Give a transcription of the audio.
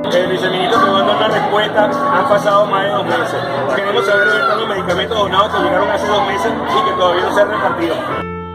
El viceministro te manda una respuesta, han pasado más de 2 meses. Queremos saber dónde están los medicamentos donados que llegaron hace 2 meses y que todavía no se han repartido.